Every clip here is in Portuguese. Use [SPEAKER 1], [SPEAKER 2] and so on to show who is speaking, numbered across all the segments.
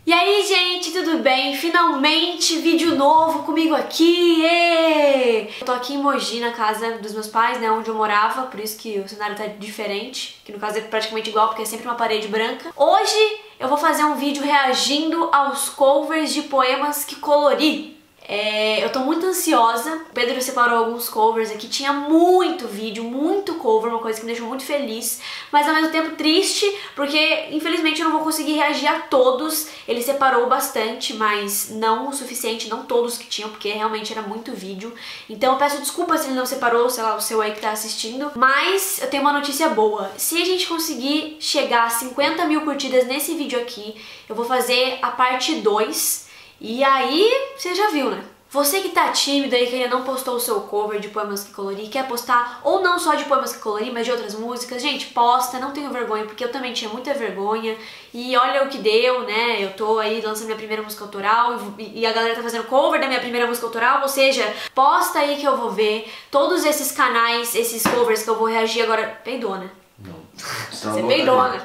[SPEAKER 1] E aí, gente, tudo bem? Finalmente vídeo novo comigo aqui! Eu tô aqui em Mogi, na casa dos meus pais, né, onde eu morava, por isso que o cenário tá diferente, que no caso é praticamente igual, porque é sempre uma parede branca. Hoje eu vou fazer um vídeo reagindo aos covers de poemas que colori. Eu tô muito ansiosa. O Pedro separou alguns covers aqui, tinha muito vídeo, muito cover, uma coisa que me deixou muito feliz, mas ao mesmo tempo triste, porque infelizmente eu não vou conseguir reagir a todos. Ele separou bastante, mas não o suficiente, não todos que tinham, porque realmente era muito vídeo. Então eu peço desculpas se ele não separou, sei lá, o seu aí que tá assistindo, mas eu tenho uma notícia boa. Se a gente conseguir chegar a 50 mil curtidas nesse vídeo aqui, eu vou fazer a parte 2. E aí, você já viu, né? Você que tá tímido aí, que ainda não postou o seu cover de poemas que colori, quer postar, ou não só de poemas que colori, mas de outras músicas, gente, posta, não tenho vergonha, porque eu também tinha muita vergonha. E olha o que deu, né? Eu tô aí lançando minha primeira música autoral e a galera tá fazendo cover da minha primeira música autoral, ou seja, posta aí que eu vou ver todos esses canais, esses covers que eu vou reagir agora. Peidou, né?
[SPEAKER 2] Não.
[SPEAKER 1] Você peidou, né?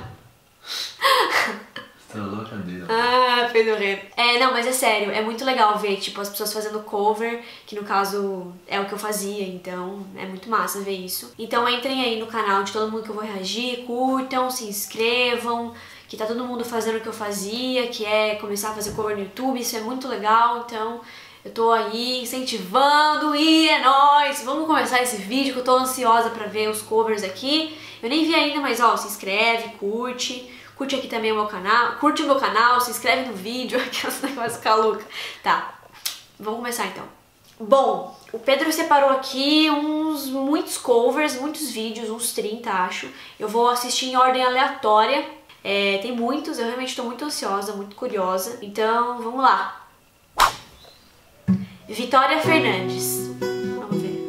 [SPEAKER 1] Ah, pedorreiro. Não, mas é sério, é muito legal ver, tipo, as pessoas fazendo cover, que no caso é o que eu fazia, então é muito massa ver isso. Então entrem aí no canal de todo mundo que eu vou reagir, curtam, se inscrevam, que tá todo mundo fazendo o que eu fazia, que é começar a fazer cover no YouTube, isso é muito legal, então eu tô aí incentivando e é nóis! Vamos começar esse vídeo que eu tô ansiosa pra ver os covers aqui. Eu nem vi ainda, mas ó, se inscreve, curte. Curte aqui também o meu canal, curte o meu canal, se inscreve no vídeo, aquelas negócios caluca. Tá, vamos começar então. Bom, o Pedro separou aqui muitos covers, muitos vídeos, uns 30 acho. Eu vou assistir em ordem aleatória, tem muitos, eu realmente tô muito ansiosa, muito curiosa. Então, vamos lá. Vitória Fernandes. Vamos ver.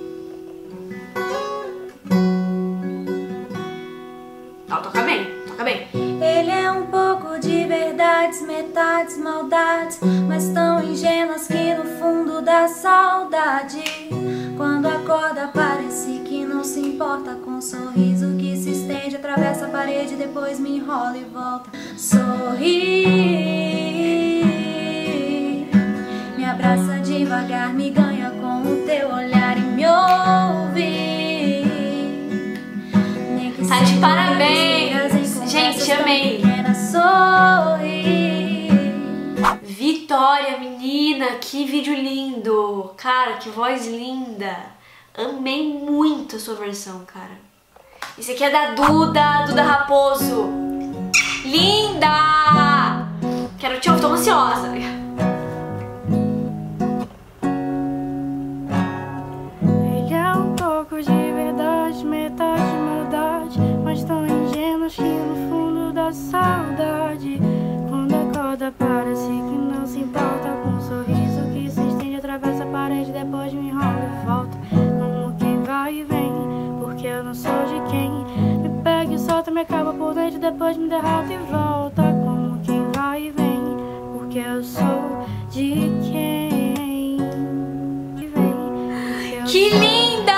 [SPEAKER 1] Ó, toca bem, toca bem.
[SPEAKER 3] Ele é um pouco de verdades, metades, maldades, mas tão ingênuas que no fundo dá saudade. Quando acorda parece que não se importa, com um sorriso que se estende, atravessa a parede, depois me enrola e volta. Sorri, me abraça devagar, me ganha com o teu olhar e me ouve.
[SPEAKER 1] Tá de parabéns! Gente, amei! Vitória, menina, que vídeo lindo! Cara, que voz linda! Amei muito a sua versão, cara. Isso aqui é da Duda Raposo. Linda! Quero te ouvir, tô ansiosa.
[SPEAKER 3] Ele é um pouco de verdade, metade de maldade, mas tão ingênuos que no fundo dá saudade. Quando acorda parece que não se importa, com um sorriso que se estende, atravessa a parede, depois me enrola e volta. Como quem vai e vem, porque eu não sou de quem me pega e solta, me acaba por dentro, depois me derrota e volta. Como quem vai e vem, porque eu sou de quem vem.
[SPEAKER 1] Que linda!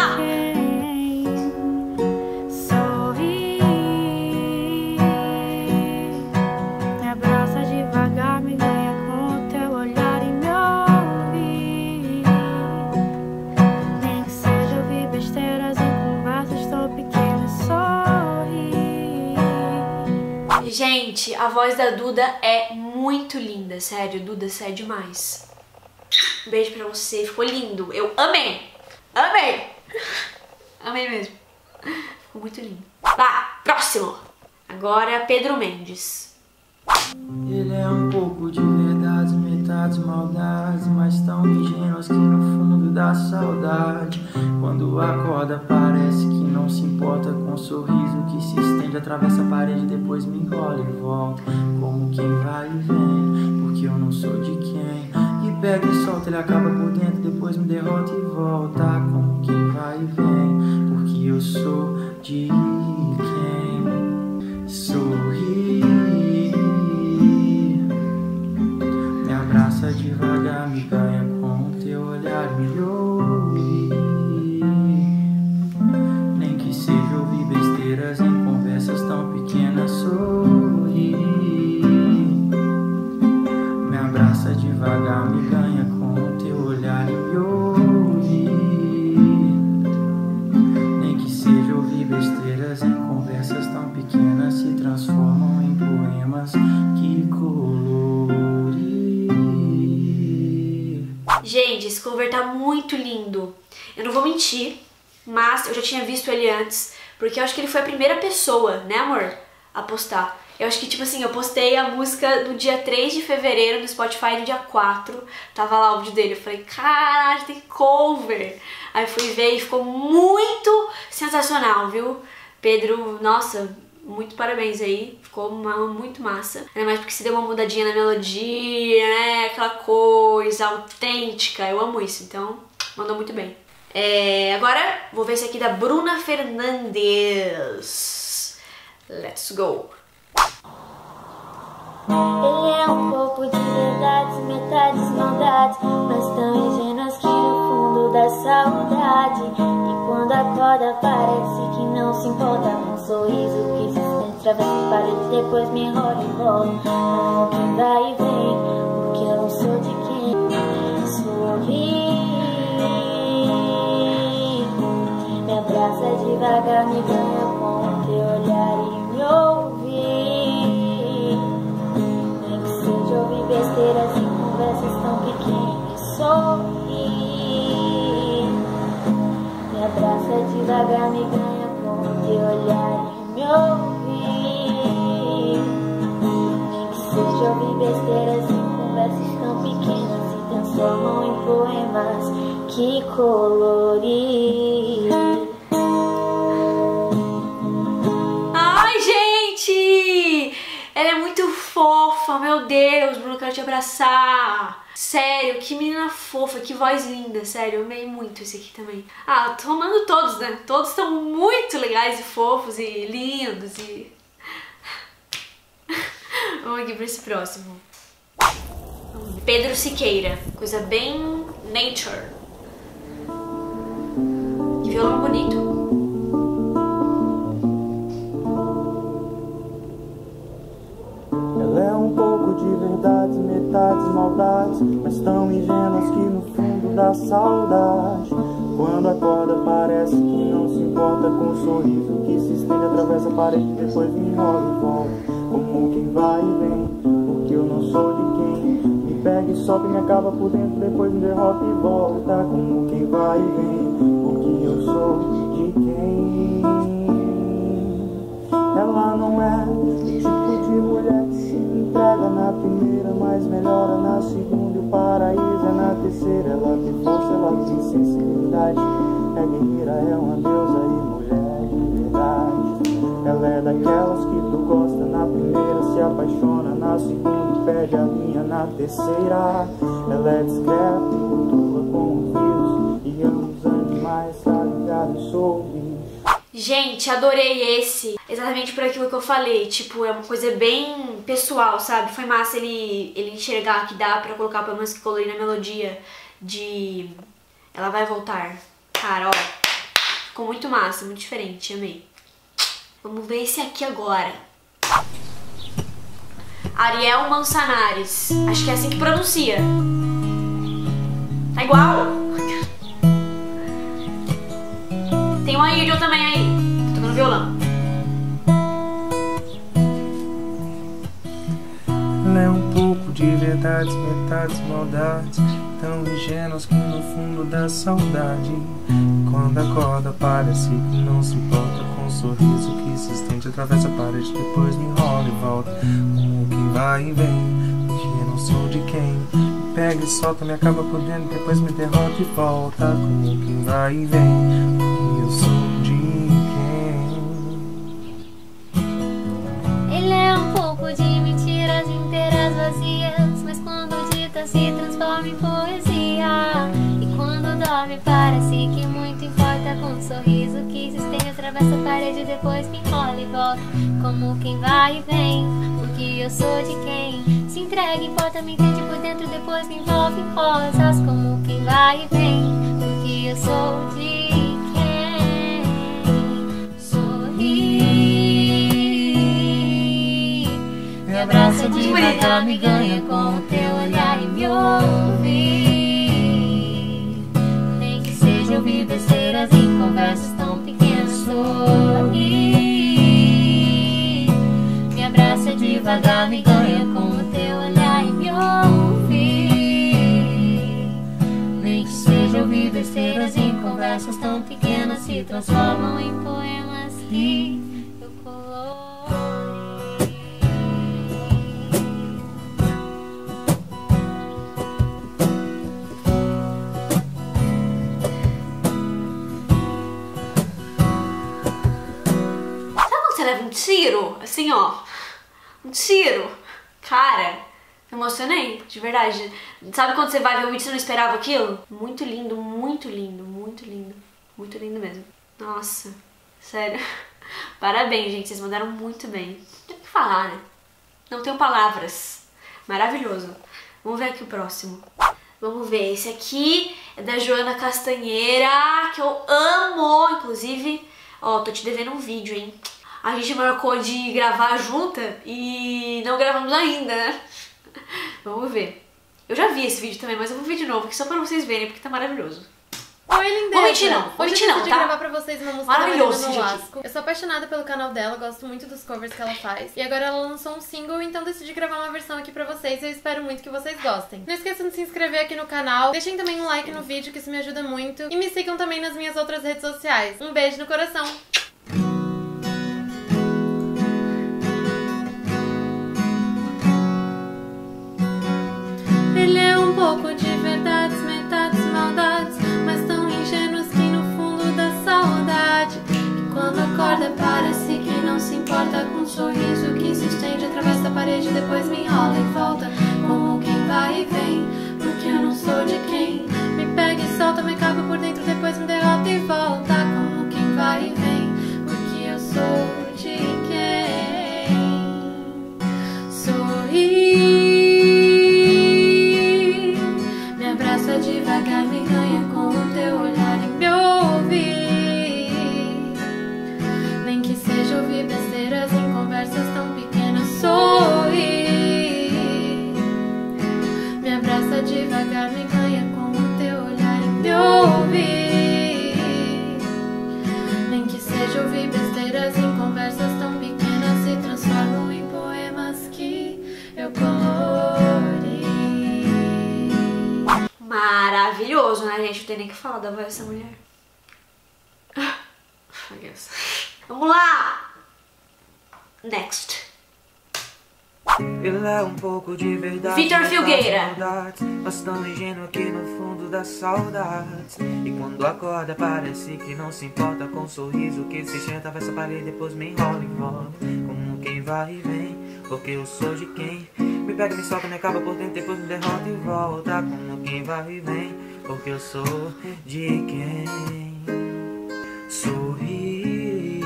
[SPEAKER 1] Gente, a voz da Duda é muito linda, sério, Duda, você é demais. Um beijo pra você, ficou lindo, eu amei, amei, amei mesmo, ficou muito lindo. Vá, próximo, agora Pedro Mendes.
[SPEAKER 4] Ele é um pouco de verdades, metades, maldades, mas tão ingênuas que no fundo dá saudade. Quando acorda parece que não se importa, com um sorriso que se estende, atravessa a parede, depois me enrola e volta. Como quem vai e vem, porque eu não sou de quem e pega e solta, ele acaba por dentro, depois me derrota e volta. Como quem vai e vem, porque eu sou de quem sorri. Me abraça devagar, me ganha com o teu olhar, me ouve. Nem que seja ouvir besteiras em conversas tão pequenas, sorri. devagar me ganha com o teu olhar e me ouvir. Nem que seja ouvir besteiras em conversas tão pequenas se transformam em poemas que colorir.
[SPEAKER 1] Gente, esse cover tá muito lindo. Eu não vou mentir, mas eu já tinha visto ele antes, porque eu acho que ele foi a primeira pessoa, né amor, a postar. Eu acho que, tipo assim, eu postei a música no dia 3 de fevereiro no Spotify, no dia 4, tava lá o vídeo dele. Eu falei, caralho, tem cover. Aí fui ver e ficou muito sensacional, viu? Pedro, nossa, muito parabéns aí, ficou muito massa. Ainda mais porque se deu uma mudadinha na melodia, né, aquela coisa autêntica, eu amo isso, então mandou muito bem. Agora vou ver esse aqui da Bruna Fernandes. Let's go!
[SPEAKER 3] Ele é um pouco de verdades, metades maldades, mas tão ingênuas que no fundo dá saudade. E quando acorda parece que não se importa, com um sorriso que se estende, atravessa paredes, depois me enrola e volta. Como quem vai e vem, porque eu não sou de quem sorri. Me abraça devagar, me ganha com o teu olhar e me ouvir. Nem que seja ouvir besteiras em conversas tão pequenas, sorrir. Me abraça devagar, me ganha com o teu olhar e me ouvir. Nem que seja ouvir besteiras em conversas tão pequenas se transformam em poemas que colorir.
[SPEAKER 1] Ela é muito fofa, meu Deus, Bruno, eu quero te abraçar. Sério, que menina fofa, que voz linda, sério, eu amei muito esse aqui também. Ah, tô amando todos, né? Todos estão muito legais e fofos e lindos e... Vamos aqui pra esse próximo. Pedro Siqueira, coisa bem nature. Que violão bonito.
[SPEAKER 4] Verdades, metades, maldades, mas tão ingênuas que no fundo dá saudade. Quando acorda parece que não se importa, com um sorriso que se estende, atravessa a parede, depois me enrola e volta. Como quem vai e vem, porque eu não sou de quem me pega e solta e me acaba por dentro, depois me derrota e volta. Como quem vai e vem, porque eu sou de quem. Ela não é o tipo de mulher que se entrega na primeira, mas melhora na segunda, e o paraíso é na terceira. Ela tem força, ela tem sensibilidade, é guerreira, é uma deusa e mulher de verdade. Ela é daquelas que tu gosta na primeira, se apaixona na segunda e perde a linha na terceira. Ela é discreta e cultua com os vírus, e ama os animais, tá ligado? Eu sou o bicho.
[SPEAKER 1] Gente, adorei esse, exatamente por aquilo que eu falei, tipo, é uma coisa bem pessoal, sabe? Foi massa ele enxergar que dá pra colocar pelo menos que colorir na melodia de Ela Vai Voltar. Cara, ó, ficou muito massa, muito diferente, amei. Vamos ver esse aqui agora. Ariel Manzanares, acho que é assim que pronuncia. Tá igual. Tem um Ayrton também aí, tocando violão.
[SPEAKER 4] Ela é um pouco de verdades, metades maldades, tão ingênuas que no fundo dá saudade. Quando acorda parece que não se importa, com um sorriso que se estende, atravessa a parede, depois me enrola e volta. Como quem vai e vem, porque eu não sou de quem me pega e solta, me acaba por dentro, depois me derrota e volta. Como quem vai e vem, porque eu sou de quem.
[SPEAKER 3] Ele é um pouco de mentiras inteiras vazias, mas quando dita se transforma em poesia. E quando dorme parece que muito importa, com um sorriso que se estende, atravessa a parede, depois me enrola e volta. Como quem vai e vem, porque eu sou de quem se entrega, importa, me entende por dentro, depois me envolve em rosas. Como quem vai e vem, porque eu sou de quem sorri. Me abraça devagar, me ganha com o teu olhar e me ouve. devagar me ganha com o teu olhar e me ouvir. Nem que seja ouvir besteiras em conversas tão pequenas se transformam em poemas que eu colori.
[SPEAKER 1] Sabe quando você leva um tiro? Assim, ó. Um tiro. Cara, me emocionei, de verdade. Sabe quando você vai ver o vídeo e você não esperava aquilo? Muito lindo, muito lindo, muito lindo. Muito lindo mesmo. Nossa, sério. Parabéns, gente. Vocês mandaram muito bem. Não tem o que falar, né? Não tenho palavras. Maravilhoso. Vamos ver aqui o próximo. Vamos ver. Esse aqui é da Joana Castanheira, que eu amo. Inclusive, ó, tô te devendo um vídeo, hein? A gente marcou de gravar junta e não gravamos ainda, né? Vamos ver. Eu já vi esse vídeo também, mas eu vou ver de novo, aqui só pra vocês verem, porque tá maravilhoso.
[SPEAKER 3] Oi, lindeza!
[SPEAKER 1] Vou mentir não,
[SPEAKER 3] Hoje eu decidi gravar pra vocês uma música da Marina Nolasco. Eu sou apaixonada pelo canal dela, gosto muito dos covers que ela faz. E agora ela lançou um single, então decidi gravar uma versão aqui pra vocês e eu espero muito que vocês gostem. Não esqueçam de se inscrever aqui no canal, deixem também um like no vídeo, que isso me ajuda muito. E me sigam também nas minhas outras redes sociais. Um beijo no coração! Ele é um pouco de verdades, metades, maldades, mas tão ingênuos que no fundo dá saudade. Que quando acorda parece que não se importa com um sorriso que se estende através da parede, depois me enrola e volta, como quem vai e vem, porque eu não sou de quem me pega e solta, me acaba por dentro, depois me derrota e volta, como quem vai e vem, porque eu sou de quem sorri. Devagar me ganha com o teu olhar e me ouvir. Nem que seja ouvir besteiras em conversas tão pequenas, sorrir. Me abraça devagar, me ganha com o teu olhar e me ouvir. Nem que seja ouvir besteiras em conversas tão pequenas se transformam em poemas que eu colori.
[SPEAKER 1] Maravilhoso, né, gente? Não tem nem que falar da voz dessa mulher. Vamos lá! Next.
[SPEAKER 4] Ele é um pouco de verdade,
[SPEAKER 1] Vitor Filgueira.
[SPEAKER 4] mas tão ingênuo aqui no fundo das saudades. E quando acorda parece que não se importa com um sorriso que se senta, vai essa parede, depois me enrola e volta, como quem vai e vem, porque eu sou de quem me pega, me solta, me acaba por dentro, depois me derrota e volta, como quem vai e vem, porque eu sou de quem sorri.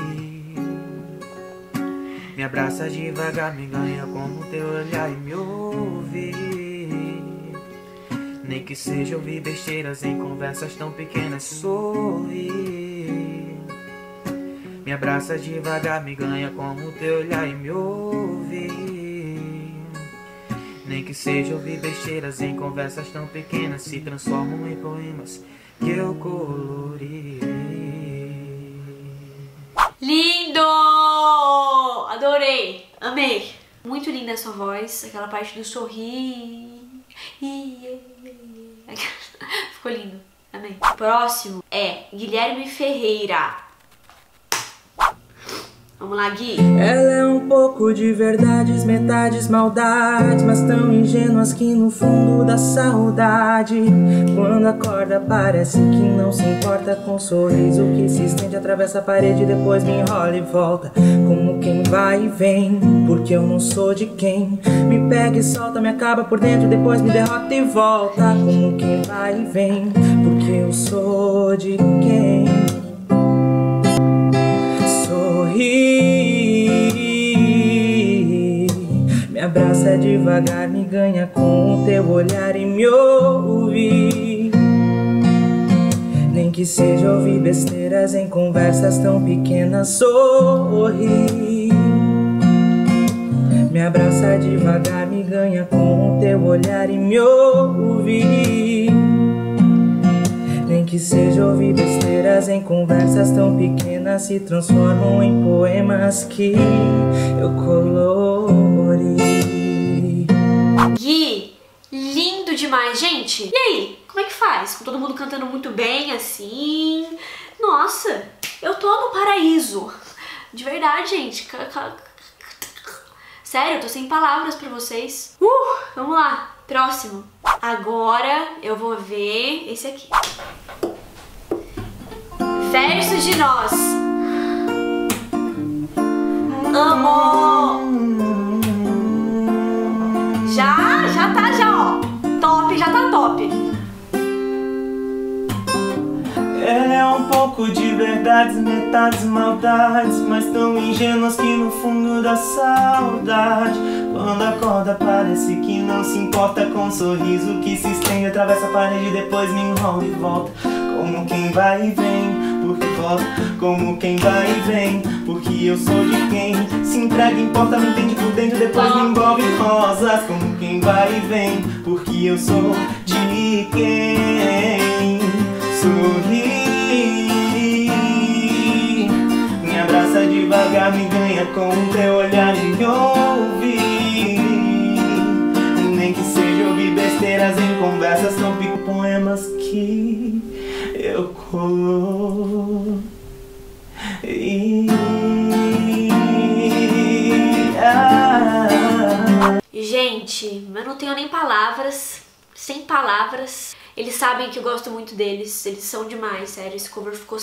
[SPEAKER 4] Me abraça devagar, me ganha com o teu olhar e me ouvir. Nem que seja ouvir besteiras em conversas tão pequenas, sorrir. Me abraça devagar, me ganha com o teu olhar e me ouvir. Nem que seja ouvir besteiras em conversas tão pequenas, se transformam em poemas que eu colori.
[SPEAKER 1] Lindo! Adorei! Amei! Muito linda a sua voz, aquela parte do sorrir. Ficou lindo. Amei. O próximo é Guilherme Ferreira. Vamos lá, Gui.
[SPEAKER 4] Ela é um pouco de verdades, metades maldades, mas tão ingênuas que no fundo dá saudade. Quando acorda parece que não se importa com um sorriso que se estende, atravessa a parede, depois me enrola e volta, como quem vai e vem, porque eu não sou de quem me pega e solta, me acaba por dentro, depois me derrota e volta, como quem vai e vem, porque eu sou de quem me abraça devagar, me ganha com o teu olhar e me ouve. Nem que seja ouvir besteiras em conversas tão pequenas, sorri. Me abraça devagar, me ganha com o teu olhar e me ouve. Nem que seja ouvir besteiras em conversas tão pequenas se transformam em poemas que eu colori.
[SPEAKER 1] Gui, lindo demais, gente. E aí, como é que faz? Com todo mundo cantando muito bem, assim? Nossa, eu tô no paraíso. De verdade, gente. Sério, eu tô sem palavras pra vocês. Vamos lá. Próximo. Agora eu vou ver esse aqui. Versos de Nós. Amo! Já tá, ó. Top, já tá top.
[SPEAKER 4] Ela é um pouco de verdades, metades maldades, mas tão ingênuas que no fundo da saudade, quando acorda parece que não se importa com um sorriso que se estende, atravessa a parede, depois me enrola e volta. Como quem vai e vem, porque volta. Como quem vai e vem, porque eu sou de quem se entrega, importa, me entende por dentro, depois me envolve em rosas. Como quem vai e vem, porque eu sou de quem sorri. Me abraça devagar, me ganha com o teu olhar e me ouve. Nem que seja ouvir besteiras em conversas tão pico, poemas que eu colori.
[SPEAKER 1] Gente, eu não tenho nem palavras, sem palavras. Eles sabem que eu gosto muito deles, eles são demais, sério. Esse cover ficou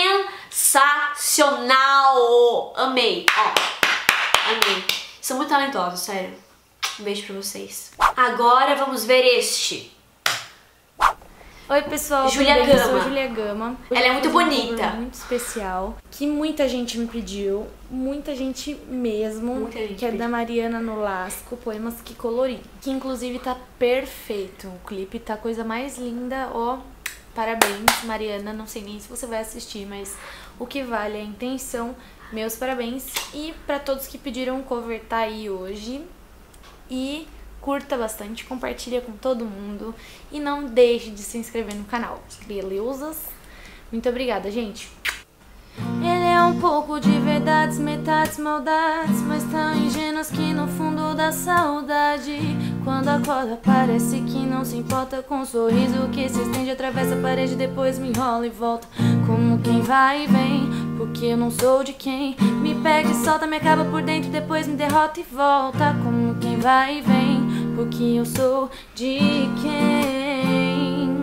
[SPEAKER 1] sensacional! Amei, ó, amei. São muito talentosos, sério. Um beijo pra vocês. Agora vamos ver este.
[SPEAKER 3] Oi pessoal,
[SPEAKER 1] Júlia
[SPEAKER 3] eu sou
[SPEAKER 1] Gama.
[SPEAKER 3] Júlia Gama.
[SPEAKER 1] Ela é muito bonita.
[SPEAKER 3] Muito especial, que muita gente me pediu, muita gente mesmo,
[SPEAKER 1] Muita gente
[SPEAKER 3] que é
[SPEAKER 1] pediu.
[SPEAKER 3] da Mariana Nolasco, Poemas que Colori, que inclusive tá perfeito, o clipe tá a coisa mais linda, ó, parabéns Mariana, não sei nem se você vai assistir, mas o que vale é a intenção, meus parabéns, e pra todos que pediram o cover tá aí hoje, e curta bastante, compartilha com todo mundo e não deixe de se inscrever no canal. Beleusas? Muito obrigada, gente. Ele é um pouco de verdades, metades maldades, mas tão ingênuas que no fundo da saudade, quando acorda parece que não se importa com um sorriso que se estende, atravessa a parede, depois me enrola e volta. Como quem vai e vem, porque eu não sou de quem me pega e solta, me acaba por dentro, depois me derrota e volta. Como quem vai e vem, porque eu sou de quem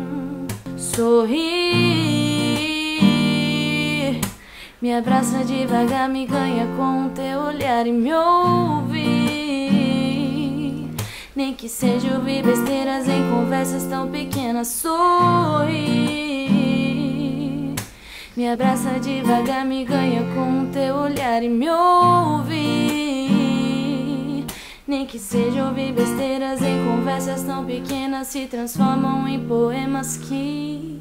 [SPEAKER 3] sorri. Me abraça devagar, me ganha com o teu olhar e me ouve. Nem que seja ouvir besteiras em conversas tão pequenas, sorri. Me abraça devagar, me ganha com o teu olhar e me ouve. Nem que seja ouvir besteiras em conversas tão pequenas se transformam em poemas que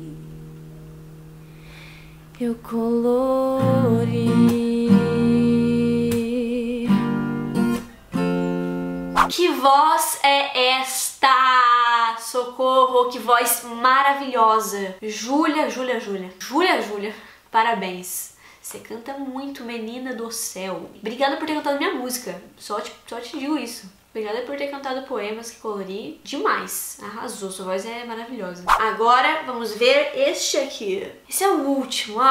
[SPEAKER 3] eu colori.
[SPEAKER 1] Que voz é esta? Socorro, que voz maravilhosa. Júlia, parabéns. Você canta muito, menina do céu. Obrigada por ter cantado minha música. Só te digo isso. Obrigada por ter cantado Poemas que Colori. Demais. Arrasou. Sua voz é maravilhosa. Agora vamos ver este aqui. Esse é o último.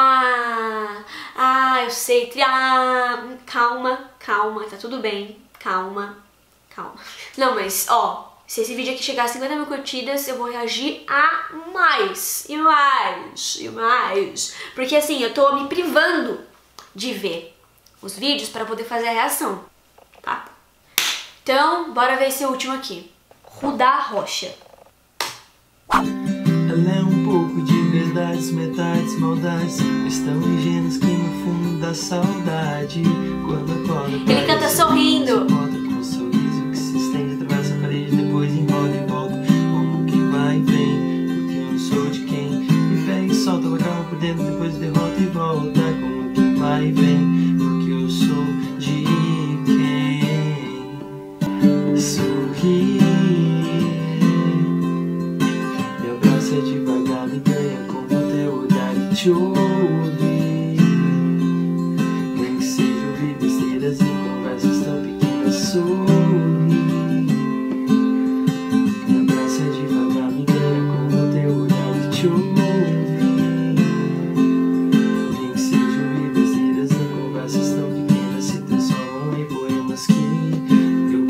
[SPEAKER 1] Eu sei. Calma. Tá tudo bem. Calma. Não, mas, ó. Se esse vídeo aqui chegar a 50 mil curtidas, eu vou reagir a mais. E mais. Porque assim, eu tô me privando de ver os vídeos para poder fazer a reação, tá? Então, bora ver esse último aqui. Rudá Rocha.
[SPEAKER 4] Ela é um pouco de verdades, metades maldades, estão ingênuos que no fundo da saudade, quando acorda
[SPEAKER 1] Ele canta sorrindo.
[SPEAKER 4] Com um sorriso que se estende, atravessa a parede, depois enrola e volta. Como quem vai e vem, porque eu não sou de quem me pega e solta, ela acaba por dentro, depois derrota e volta. Como quem vai e vem, porque eu sou de quem sorri. Me abraça devagar, me ganha com o teu te ouvir. Nem que seja ouvir besteiras e conversas tão pequenas. Sorrir, me abraça devagar, me ganha com o teu olhar e te ouvir. Nem que seja ouvir besteiras e conversas tão pequenas se transformam em poemas que eu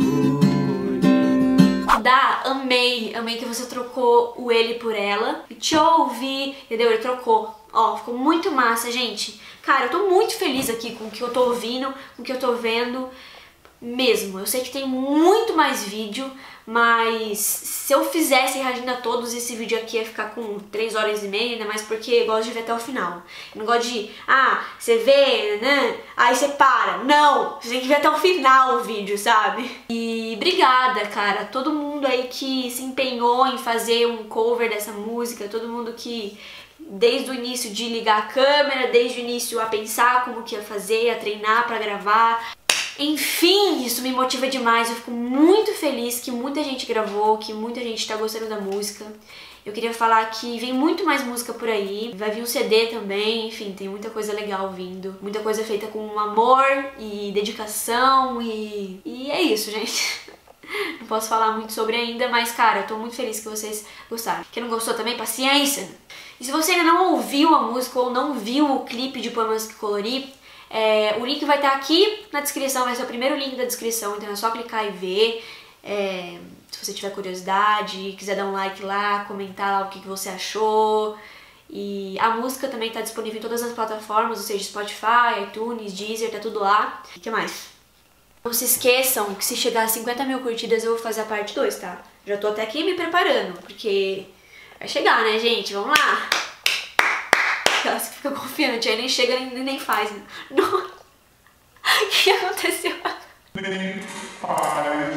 [SPEAKER 4] colori.
[SPEAKER 1] Amei que você trocou o ele por ela. E te ouvi, entendeu? Ele trocou. Ó, ficou muito massa, gente. Cara, eu tô muito feliz aqui com o que eu tô ouvindo, com o que eu tô vendo. Mesmo. Eu sei que tem muito mais vídeo, mas se eu fizesse reagindo a todos, esse vídeo aqui ia ficar com 3 horas e meia, ainda mais porque eu gosto de ver até o final. Eu não gosto de, você vê, né? Aí você para. Não! Você tem que ver até o final o vídeo, sabe? E obrigada, cara. Todo mundo aí que se empenhou em fazer um cover dessa música, todo mundo que desde o início de ligar a câmera, desde o início a pensar como que ia fazer, a treinar pra gravar. Enfim, isso me motiva demais, eu fico muito feliz que muita gente gravou, que muita gente tá gostando da música. Eu queria falar que vem muito mais música por aí, vai vir um CD também, enfim, tem muita coisa legal vindo. Muita coisa feita com amor e dedicação e é isso, gente. Não posso falar muito sobre ainda, mas cara, eu tô muito feliz que vocês gostaram. Quem não gostou também, paciência! E se você ainda não ouviu a música ou não viu o clipe de Poemas que Colori, o link vai estar aqui na descrição, vai ser o primeiro link da descrição, então é só clicar e ver. Se você tiver curiosidade, quiser dar um like lá, comentar lá o que você achou. E a música também está disponível em todas as plataformas, ou seja, Spotify, iTunes, Deezer, tá tudo lá. O que mais? Não se esqueçam que se chegar a 50 mil curtidas eu vou fazer a parte 2, tá? Já tô até aqui me preparando, porque vai chegar, né, gente? Vamos lá! Aquelas que ficam confiantes, aí nem chega nem faz. Né? O que aconteceu? Nem faz.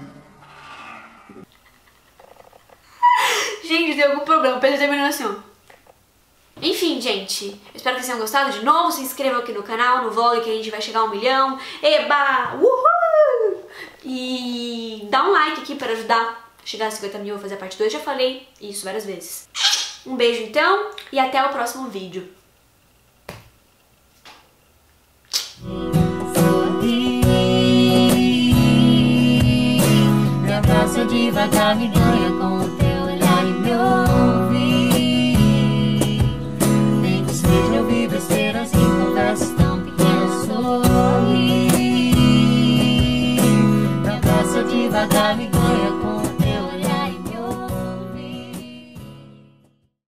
[SPEAKER 1] Gente, tem algum problema. O Pedro terminou assim, ó. Enfim, gente, eu espero que vocês tenham gostado. De novo, se inscrevam aqui no canal, no vlog, que a gente vai chegar a 1 milhão. Eba! Uhul! E dá um like aqui para ajudar a chegar a 50 mil, eu vou fazer a parte 2. Já falei isso várias vezes. Um beijo então e até o próximo vídeo.
[SPEAKER 3] Sorri, me abraça devagar, me ganha com o teu